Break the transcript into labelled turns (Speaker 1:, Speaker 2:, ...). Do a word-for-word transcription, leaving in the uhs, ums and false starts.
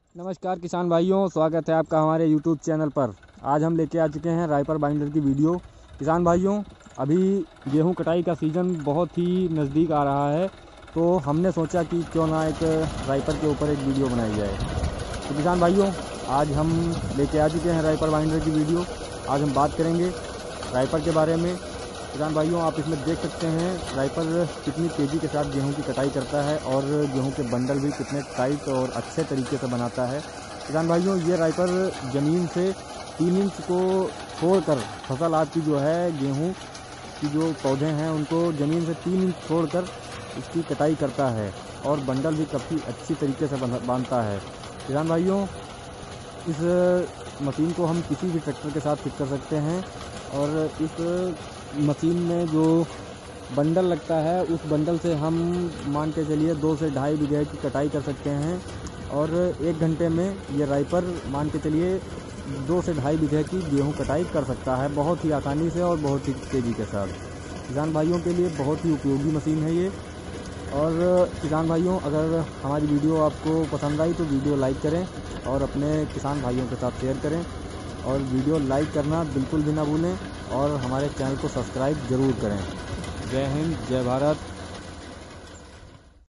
Speaker 1: नमस्कार किसान भाइयों, स्वागत है आपका हमारे यूट्यूब चैनल पर। आज हम लेके आ चुके हैं राइपर बाइंडर की वीडियो। किसान भाइयों, अभी गेहूं कटाई का सीज़न बहुत ही नज़दीक आ रहा है, तो हमने सोचा कि क्यों ना एक राइपर के ऊपर एक वीडियो बनाई जाए। तो किसान भाइयों, आज हम लेके आ चुके हैं राइपर बाइंडर की वीडियो। आज हम बात करेंगे राइपर के बारे में। किसान भाइयों, आप इसमें देख सकते हैं राइपर कितनी तेज़ी के साथ गेहूं की कटाई करता है और गेहूं के बंडल भी कितने टाइट और अच्छे तरीके से बनाता है। किसान भाइयों, ये राइपर ज़मीन से तीन इंच को छोड़कर फसल आपकी जो है गेहूं की जो पौधे हैं उनको ज़मीन से तीन इंच छोड़कर इसकी कटाई करता है और बंडल भी काफ़ी अच्छी तरीके से बांधता है। किसान भाइयों, इस मशीन को हम किसी भी ट्रैक्टर के साथ फिट कर सकते हैं और इस मशीन में जो बंडल लगता है उस बंडल से हम मान के चलिए दो से ढाई बीघे की कटाई कर सकते हैं और एक घंटे में ये राइपर मान के चलिए दो से ढाई बीघे की गेहूं कटाई कर सकता है, बहुत ही आसानी से और बहुत ही तेज़ी के साथ। किसान भाइयों के लिए बहुत ही उपयोगी मशीन है ये। और किसान भाइयों, अगर हमारी वीडियो आपको पसंद आई तो वीडियो लाइक करें और अपने किसान भाइयों के साथ शेयर करें और वीडियो लाइक करना बिल्कुल भी ना भूलें और हमारे चैनल को सब्सक्राइब ज़रूर करें। जय हिंद, जय भारत।